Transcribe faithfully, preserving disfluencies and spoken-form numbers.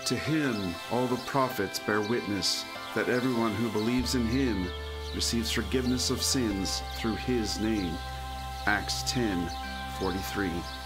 To him all the prophets bear witness that everyone who believes in him receives forgiveness of sins through his name. Acts ten forty-three.